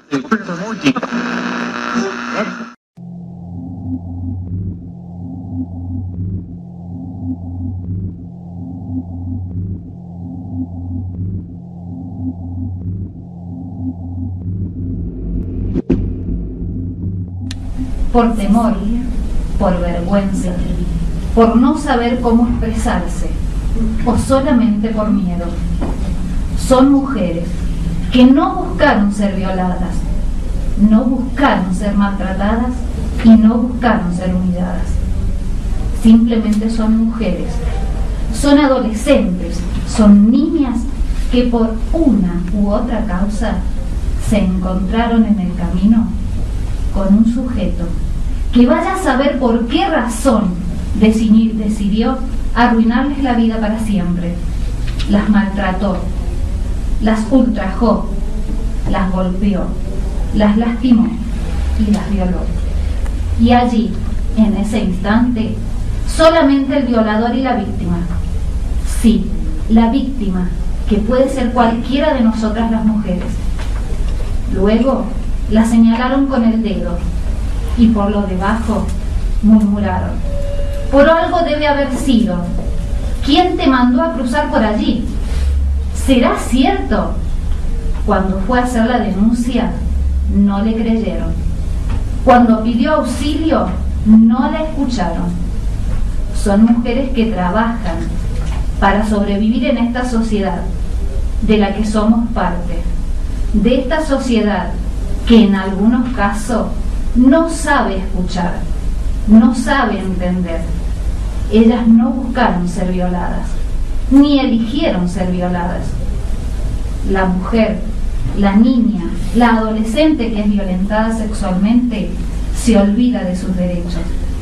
Por temor, por vergüenza, por no saber cómo expresarse o solamente por miedo. Son mujeres que no buscaron ser violadas, no buscaron ser maltratadas y no buscaron ser humilladas. Simplemente son mujeres, son adolescentes, son niñas que por una u otra causa se encontraron en el camino con un sujeto que vaya a saber por qué razón decidió arruinarles la vida para siempre. Las maltrató, las ultrajó, las golpeó, las lastimó y las violó. Y allí, en ese instante, solamente el violador y la víctima. Sí, la víctima, que puede ser cualquiera de nosotras las mujeres. Luego la señalaron con el dedo y por lo debajo murmuraron: por algo debe haber sido. ¿Quién te mandó a cruzar por allí? ¿Será cierto? Cuando fue a hacer la denuncia, no le creyeron. Cuando pidió auxilio, no la escucharon. Son mujeres que trabajan para sobrevivir en esta sociedad de la que somos parte, de esta sociedad que en algunos casos no sabe escuchar, no sabe entender. Ellas no buscaron ser violadas, ni eligieron ser violadas. La mujer, la niña, la adolescente que es violentada sexualmente se olvida de sus derechos,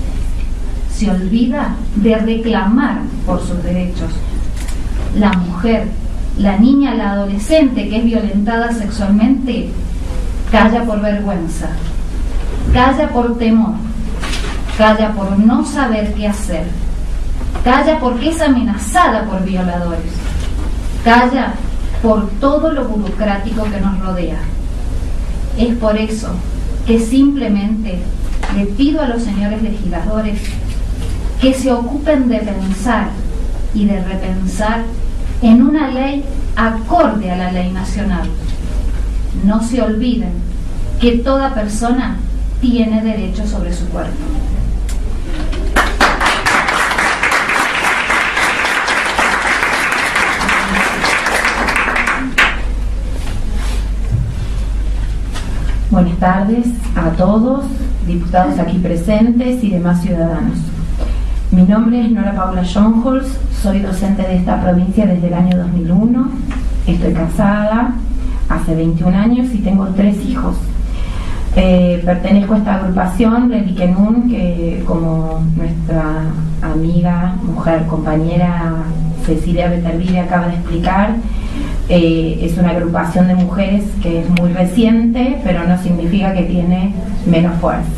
se olvida de reclamar por sus derechos. La mujer, la niña, la adolescente que es violentada sexualmente calla por vergüenza, calla por temor, calla por no saber qué hacer, calla porque es amenazada por violadores, calla por todo lo burocrático que nos rodea. Es por eso que simplemente le pido a los señores legisladores que se ocupen de pensar y de repensar en una ley acorde a la ley nacional. No se olviden que toda persona tiene derecho sobre su cuerpo. Buenas tardes a todos, diputados aquí presentes y demás ciudadanos. Mi nombre es Nora Paula Schoenholz, soy docente de esta provincia desde el año 2001, estoy casada hace 21 años y tengo 3 hijos. Pertenezco a esta agrupación de Likenun, que como nuestra amiga, mujer, compañera Cecilia Beterbide acaba de explicar, es una agrupación de mujeres que es muy reciente, pero no significa que tiene menos fuerza.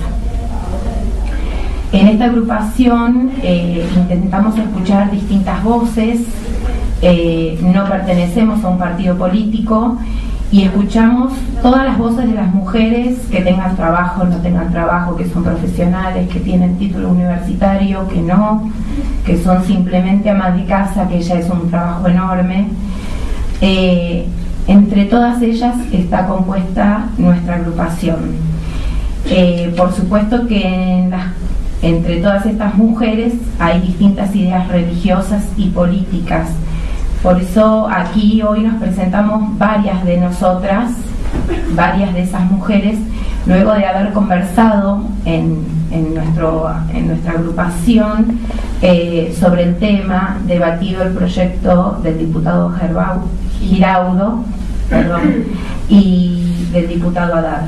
En esta agrupación intentamos escuchar distintas voces, no pertenecemos a un partido político y escuchamos todas las voces de las mujeres que tengan trabajo, no tengan trabajo, que son profesionales, que tienen título universitario, que no, que son simplemente amas de casa, que ya es un trabajo enorme. Entre todas ellas está compuesta nuestra agrupación. Por supuesto que entre todas estas mujeres hay distintas ideas religiosas y políticas. Por eso aquí hoy nos presentamos varias de nosotras, varias de esas mujeres, luego de haber conversado en nuestra agrupación sobre el tema, debatido el proyecto del diputado Giraudo y del diputado Haddad.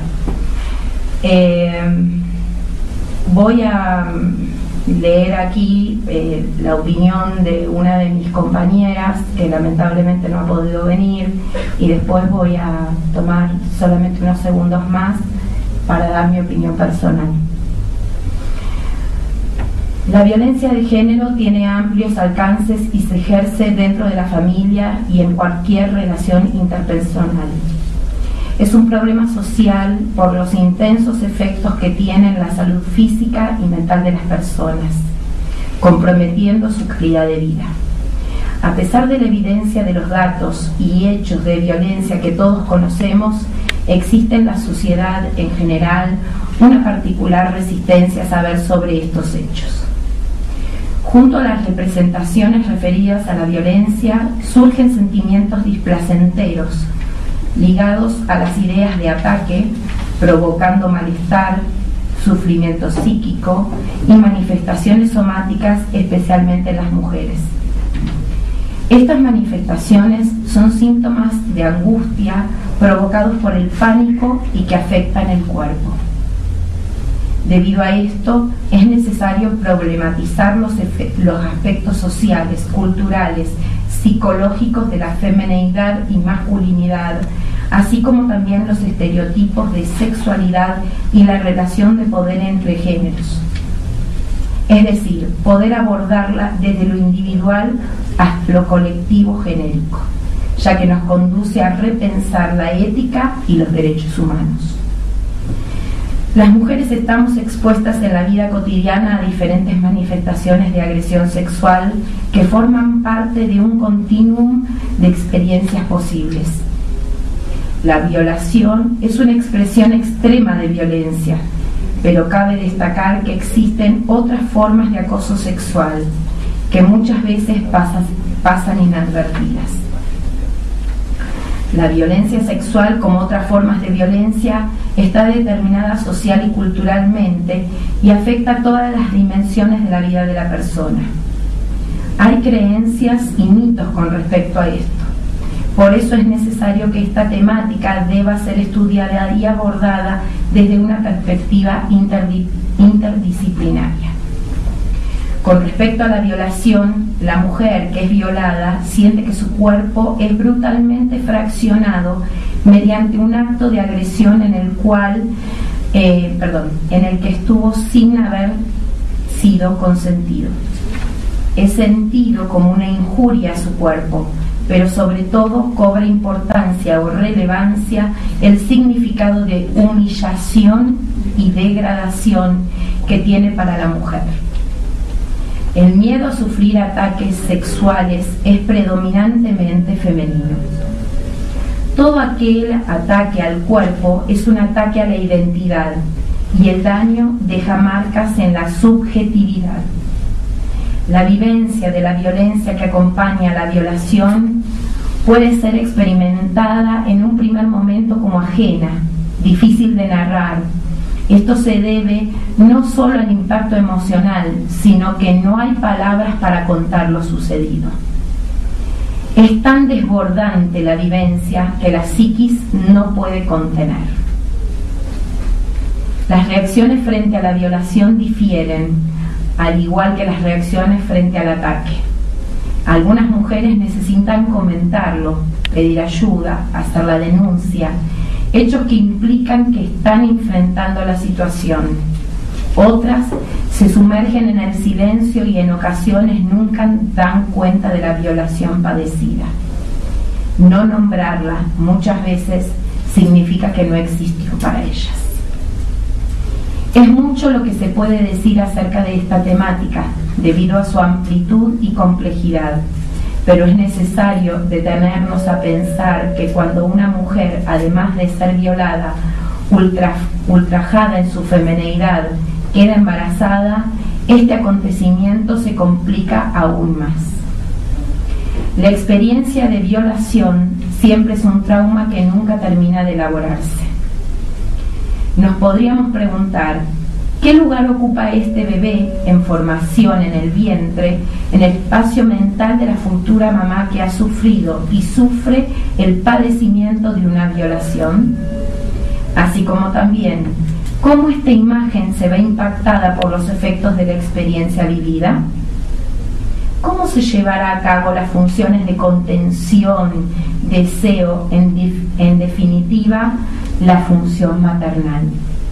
Voy a leer aquí la opinión de una de mis compañeras que lamentablemente no ha podido venir, y después voy a tomar solamente unos segundos más para dar mi opinión personal. La violencia de género tiene amplios alcances y se ejerce dentro de la familia y en cualquier relación interpersonal. es un problema social por los intensos efectos que tiene en la salud física y mental de las personas, comprometiendo su calidad de vida. A pesar de la evidencia de los datos y hechos de violencia que todos conocemos, existe en la sociedad en general una particular resistencia a saber sobre estos hechos. Junto a las representaciones referidas a la violencia, surgen sentimientos displacenteros ligados a las ideas de ataque, provocando malestar, sufrimiento psíquico y manifestaciones somáticas, especialmente en las mujeres. Estas manifestaciones son síntomas de angustia provocados por el pánico y que afectan el cuerpo. Debido a esto, es necesario problematizar los aspectos sociales, culturales, psicológicos de la femineidad y masculinidad, así como también los estereotipos de sexualidad y la relación de poder entre géneros. Es decir, poder abordarla desde lo individual hasta lo colectivo genérico, ya que nos conduce a repensar la ética y los derechos humanos. Las mujeres estamos expuestas en la vida cotidiana a diferentes manifestaciones de agresión sexual que forman parte de un continuum de experiencias posibles. La violación es una expresión extrema de violencia, pero cabe destacar que existen otras formas de acoso sexual que muchas veces pasan inadvertidas. La violencia sexual, como otras formas de violencia, está determinada social y culturalmente y afecta todas las dimensiones de la vida de la persona. Hay creencias y mitos con respecto a esto. Por eso es necesario que esta temática deba ser estudiada y abordada desde una perspectiva interdisciplinaria. Con respecto a la violación, la mujer que es violada siente que su cuerpo es brutalmente fraccionado mediante un acto de agresión en el que estuvo sin haber sido consentido. Es sentido como una injuria a su cuerpo, pero sobre todo cobra importancia o relevancia el significado de humillación y degradación que tiene para la mujer. El miedo a sufrir ataques sexuales es predominantemente femenino. Todo aquel ataque al cuerpo es un ataque a la identidad y el daño deja marcas en la subjetividad. La vivencia de la violencia que acompaña a la violación puede ser experimentada en un primer momento como ajena, difícil de narrar. Esto se debe no solo al impacto emocional, sino que no hay palabras para contar lo sucedido. Es tan desbordante la vivencia que la psiquis no puede contener. Las reacciones frente a la violación difieren, al igual que las reacciones frente al ataque. Algunas mujeres necesitan comentarlo, pedir ayuda, hacer la denuncia, hechos que implican que están enfrentando la situación. Otras se sumergen en el silencio y en ocasiones nunca dan cuenta de la violación padecida. No nombrarla muchas veces significa que no existió para ellas. Es mucho lo que se puede decir acerca de esta temática, debido a su amplitud y complejidad, pero es necesario detenernos a pensar que cuando una mujer, además de ser violada, ultrajada en su femineidad, queda embarazada, este acontecimiento se complica aún más. La experiencia de violación siempre es un trauma que nunca termina de elaborarse. Nos podríamos preguntar, ¿qué lugar ocupa este bebé en formación en el vientre, en el espacio mental de la futura mamá que ha sufrido y sufre el padecimiento de una violación? Así como también, ¿cómo esta imagen se ve impactada por los efectos de la experiencia vivida? ¿Cómo se llevará a cabo las funciones de contención, deseo, en definitiva, la función maternal?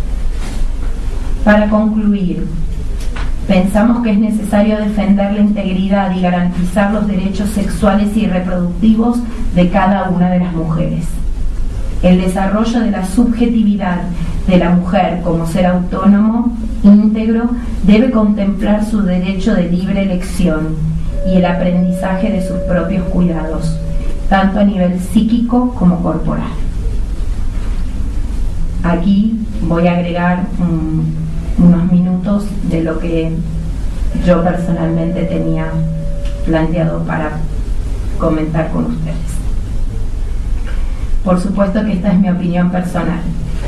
Para concluir, pensamos que es necesario defender la integridad y garantizar los derechos sexuales y reproductivos de cada una de las mujeres. El desarrollo de la subjetividad de la mujer como ser autónomo, íntegro, debe contemplar su derecho de libre elección y el aprendizaje de sus propios cuidados, tanto a nivel psíquico como corporal. Aquí voy a agregar unos minutos de lo que yo personalmente tenía planteado para comentar con ustedes. Por supuesto que esta es mi opinión personal,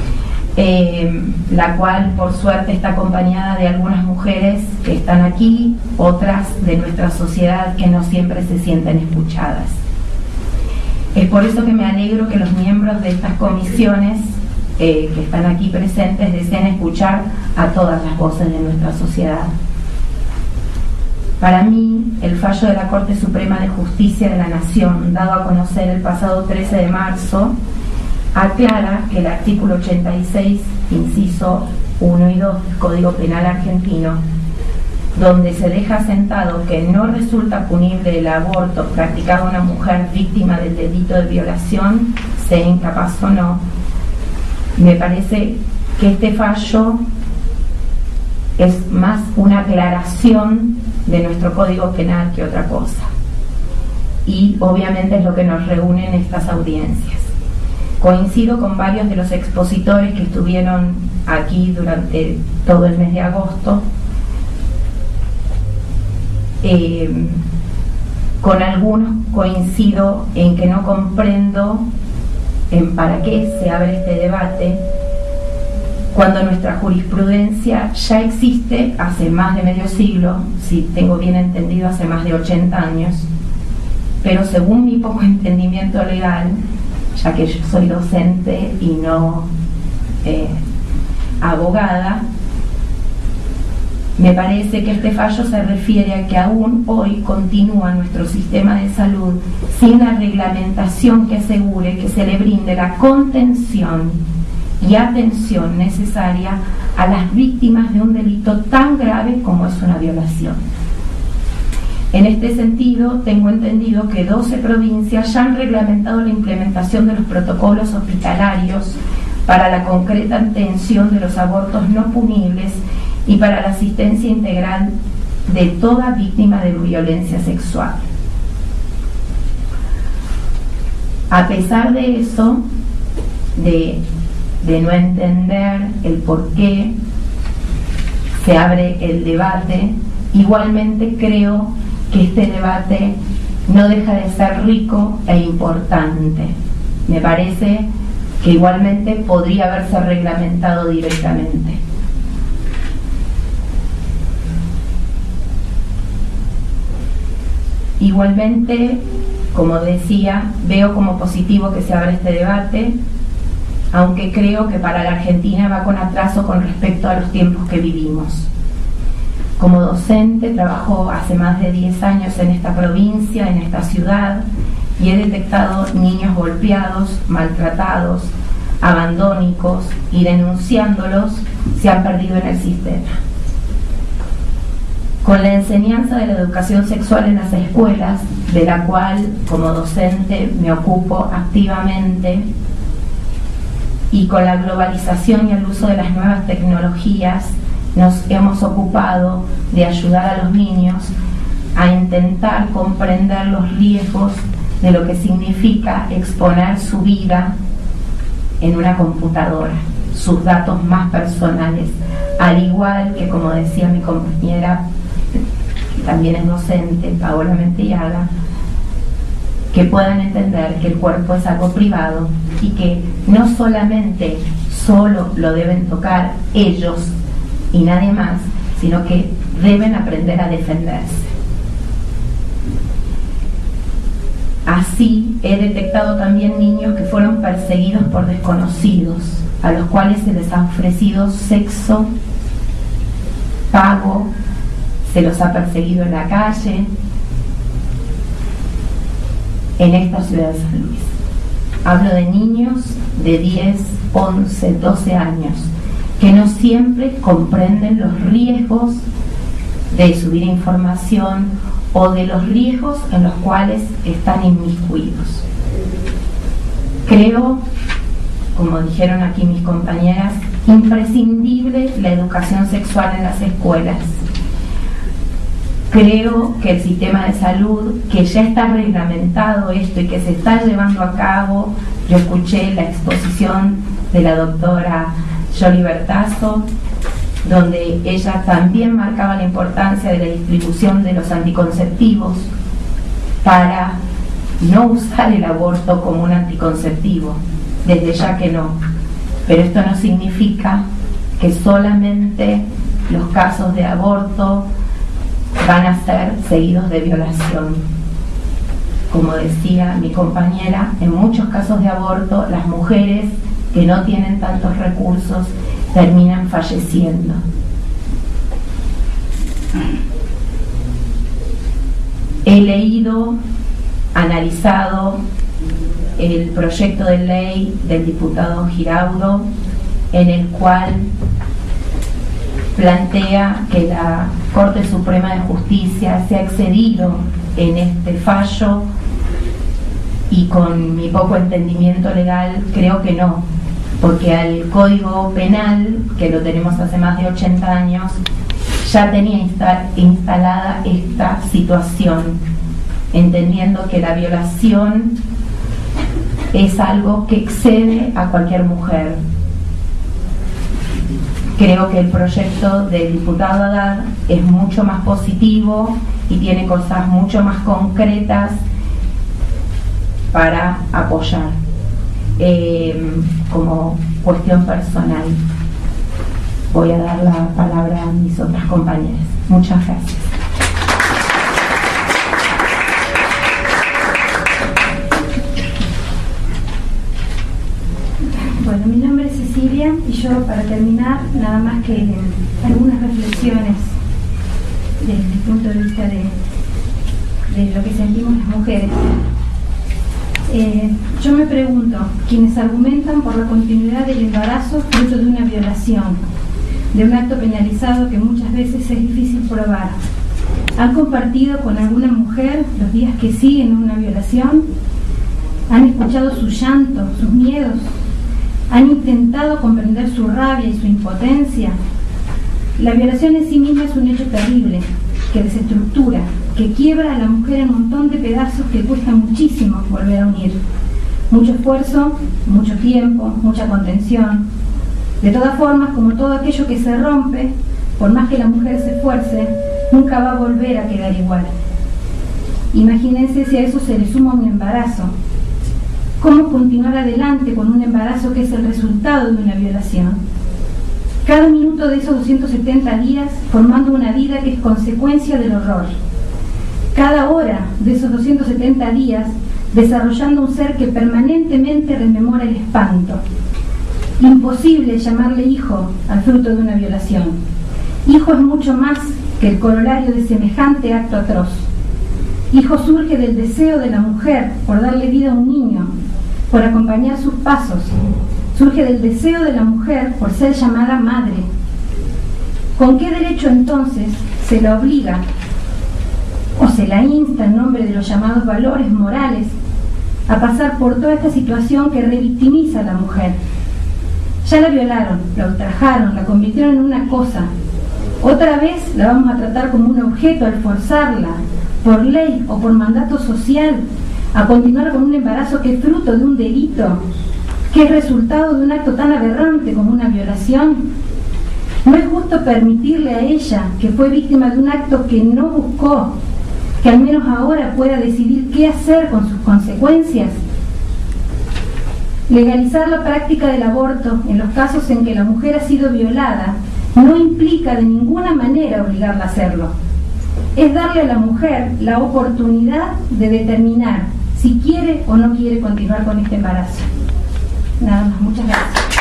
la cual por suerte está acompañada de algunas mujeres que están aquí, otras de nuestra sociedad que no siempre se sienten escuchadas. Es por eso que me alegro que los miembros de estas comisiones que están aquí presentes deseen escuchar a todas las voces de nuestra sociedad. Para mí, el fallo de la Corte Suprema de Justicia de la Nación, dado a conocer el pasado 13 de marzo, aclara que el artículo 86, inciso 1 y 2 del Código Penal argentino, donde se deja asentado que no resulta punible el aborto practicado a una mujer víctima del delito de violación, sea incapaz o no, me parece que este fallo es más una aclaración de nuestro Código Penal que otra cosa. Y obviamente es lo que nos reúne en estas audiencias. Coincido con varios de los expositores que estuvieron aquí durante todo el mes de agosto. Con algunos coincido en que no comprendo para qué se abre este debate cuando nuestra jurisprudencia ya existe hace más de medio siglo, si tengo bien entendido hace más de 80 años, pero según mi poco entendimiento legal, ya que yo soy docente y no abogada, me parece que este fallo se refiere a que aún hoy continúa nuestro sistema de salud sin la reglamentación que asegure que se le brinde la contención y atención necesaria a las víctimas de un delito tan grave como es una violación. En este sentido, tengo entendido que 12 provincias ya han reglamentado la implementación de los protocolos hospitalarios para la concreta atención de los abortos no punibles y para la asistencia integral de toda víctima de violencia sexual. A pesar de eso, de no entender el por qué se abre el debate, igualmente creo que este debate no deja de ser rico e importante. Me parece que igualmente podría haberse reglamentado directamente. Igualmente, como decía, veo como positivo que se abra este debate, aunque creo que para la Argentina va con atraso con respecto a los tiempos que vivimos. Como docente trabajo hace más de 10 años en esta provincia, en esta ciudad, y he detectado niños golpeados, maltratados, abandónicos, y denunciándolos se han perdido en el sistema. Con la enseñanza de la educación sexual en las escuelas, de la cual como docente me ocupo activamente, y con la globalización y el uso de las nuevas tecnologías, nos hemos ocupado de ayudar a los niños a intentar comprender los riesgos de lo que significa exponer su vida en una computadora, sus datos más personales, al igual que, como decía mi compañera, que también es docente, Paola Mentellaga, que puedan entender que el cuerpo es algo privado y que no solamente solo lo deben tocar ellos y nadie más, sino que deben aprender a defenderse. Así he detectado también niños que fueron perseguidos por desconocidos, a los cuales se les ha ofrecido sexo, pago, se los ha perseguido en la calle, en esta ciudad de San Luis. Hablo de niños de 10, 11, 12 años, que no siempre comprenden los riesgos de subir información o de los riesgos en los cuales están inmiscuidos. Creo como dijeron aquí mis compañeras, imprescindible la educación sexual en las escuelas. Creo que el sistema de salud, que ya está reglamentado esto y que se está llevando a cabo, yo escuché la exposición de la doctora Yoli Bertazo, donde ella también marcaba la importancia de la distribución de los anticonceptivos para no usar el aborto como un anticonceptivo, desde ya que no. Pero esto no significa que solamente los casos de aborto van a ser seguidos de violación. Como decía mi compañera, en muchos casos de aborto, las mujeres que no tienen tantos recursos terminan falleciendo. He leído, analizado el proyecto de ley del diputado Giraudo, en el cual plantea que la Corte Suprema de Justicia se ha excedido en este fallo, y con mi poco entendimiento legal creo que no, porque al Código Penal, que lo tenemos hace más de 80 años, ya tenía instalada esta situación, entendiendo que la violación es algo que excede a cualquier mujer. Creo que el proyecto del diputado Haddad es mucho más positivo y tiene cosas mucho más concretas para apoyar. Como cuestión personal, voy a dar la palabra a mis otras compañeras. Muchas gracias. Bueno, mi nombre es Cecilia y yo, para terminar, nada más que algunas reflexiones desde el punto de vista de lo que sentimos las mujeres. Yo me pregunto, quienes argumentan por la continuidad del embarazo fruto de una violación, de un acto penalizado que muchas veces es difícil probar, ¿han compartido con alguna mujer los días que siguen una violación? ¿Han escuchado su llanto, sus miedos? ¿Han intentado comprender su rabia y su impotencia? La violación en sí misma es un hecho terrible, que desestructura, que quiebra a la mujer en un montón de pedazos que cuesta muchísimo volver a unir. Mucho esfuerzo, mucho tiempo, mucha contención. De todas formas, como todo aquello que se rompe, por más que la mujer se esfuerce, nunca va a volver a quedar igual. Imagínense si a eso se le suma un embarazo. ¿Cómo continuar adelante con un embarazo que es el resultado de una violación? Cada minuto de esos 270 días formando una vida que es consecuencia del horror. Cada hora de esos 270 días desarrollando un ser que permanentemente rememora el espanto. Imposible llamarle hijo al fruto de una violación. Hijo es mucho más que el corolario de semejante acto atroz. Hijo surge del deseo de la mujer por darle vida a un niño, por acompañar sus pasos. Surge del deseo de la mujer por ser llamada madre. ¿Con qué derecho entonces se la obliga o se la insta en nombre de los llamados valores morales a pasar por toda esta situación que revictimiza a la mujer? Ya la violaron, la ultrajaron, la convirtieron en una cosa. Otra vez la vamos a tratar como un objeto al forzarla, por ley o por mandato social, a continuar con un embarazo que es fruto de un delito, que es resultado de un acto tan aberrante como una violación. ¿No es justo permitirle a ella, que fue víctima de un acto que no buscó, que al menos ahora pueda decidir qué hacer con sus consecuencias? Legalizar la práctica del aborto en los casos en que la mujer ha sido violada no implica de ninguna manera obligarla a hacerlo. Es darle a la mujer la oportunidad de determinar si quiere o no quiere continuar con este embarazo. Nada más, muchas gracias.